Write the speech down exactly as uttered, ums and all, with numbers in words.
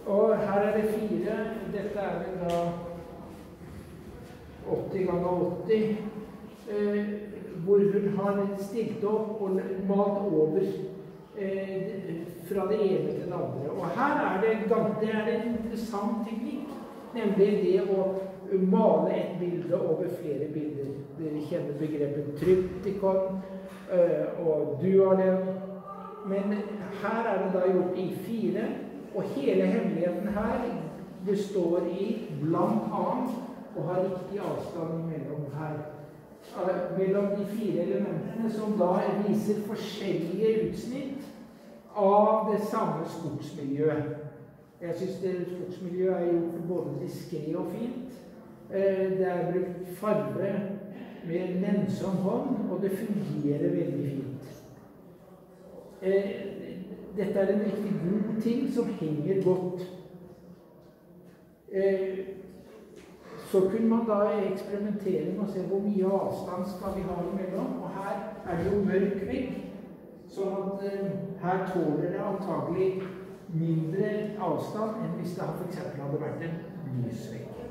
Og her er det fire. Dette er vel da åtti ganger åtti, eh, hvor hun har stilt opp og malt over eh, fra det ene til det andre. Og her er det, det er en interessant teknikk, nemlig det å male et bilde over flere bilder. Dere kjenner begrepet tryptikon eh, og dualen. Men her er det da gjort i fire, og hele hemmeligheten her består i blant annet å ha riktig avstand mellom her. Mellom de fire elementene som da viser forskjellige utsnitt av det samme skogsmiljøet. Jeg synes det skogsmiljøet er gjort både diskret og fint. Det er brukt farve med nennsom hånd, og det fungerer veldig fint. Dette er en riktig god ting som henger godt. Så kunne man da eksperimentere med å se hvor mye avstand skal vi ha imellom. Og her er det jo mørk vegg, sånn at uh, her tåler det antagelig mindre avstand enn hvis det for eksempel hadde vært en lysvegg.